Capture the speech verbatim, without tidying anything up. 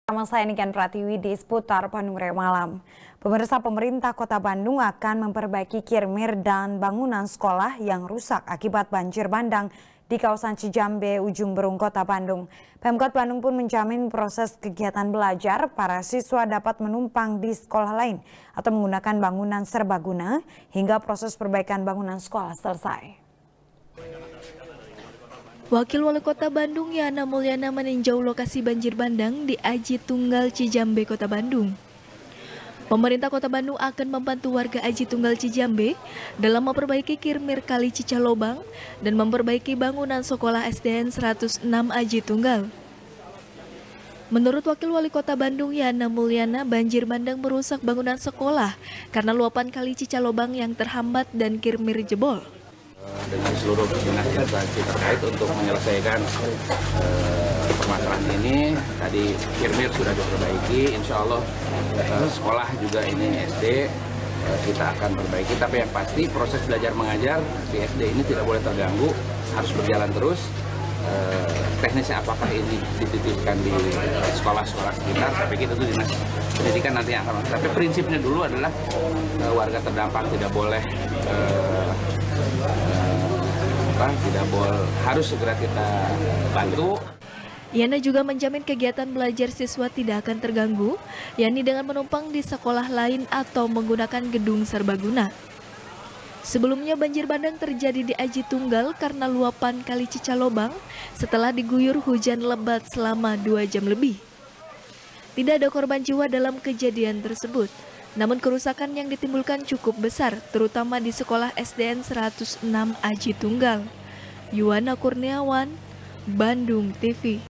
Sama saya Niken Pratiwi di seputar Bandung Raya Malam. Pemirsa, pemerintah Kota Bandung akan memperbaiki kirmir dan bangunan sekolah yang rusak akibat banjir bandang di kawasan Cijambe, Ujung Berung, Kota Bandung. Pemkot Bandung pun menjamin proses kegiatan belajar para siswa dapat menumpang di sekolah lain atau menggunakan bangunan serbaguna hingga proses perbaikan bangunan sekolah selesai. Wakil Wali Kota Bandung Yana Mulyana meninjau lokasi banjir bandang di Aji Tunggal Cijambe, Kota Bandung. Pemerintah Kota Bandung akan membantu warga Aji Tunggal Cijambe dalam memperbaiki kirmir Kali Cicalobang dan memperbaiki bangunan sekolah S D N seratus enam Aji Tunggal. Menurut Wakil Wali Kota Bandung Yana Mulyana, banjir bandang merusak bangunan sekolah karena luapan Kali Cicalobang yang terhambat dan kirmir jebol. Dengan seluruh dinas instansi terkait untuk menyelesaikan uh, permasalahan ini. Tadi kirmir sudah diperbaiki, insya Allah uh, sekolah juga ini S D uh, kita akan perbaiki. Tapi yang pasti proses belajar mengajar di S D ini tidak boleh terganggu, harus berjalan terus. Uh, teknisnya apakah ini dititipkan di sekolah-sekolah sekitar, saya pikir itu dinas pendidikan nanti yang akan. Tapi prinsipnya dulu adalah uh, warga terdampak tidak boleh uh, uh, tidak boleh, harus segera kita bantu. Yana juga menjamin kegiatan belajar siswa tidak akan terganggu, yakni dengan menumpang di sekolah lain atau menggunakan gedung serbaguna. Sebelumnya banjir bandang terjadi di Aji Tunggal karena luapan Kali Cicalobang setelah diguyur hujan lebat selama dua jam lebih. Tidak ada korban jiwa dalam kejadian tersebut, namun kerusakan yang ditimbulkan cukup besar, terutama di sekolah S D N seratus enam Aji Tunggal. Yuwana Kurniawan, Bandung T V.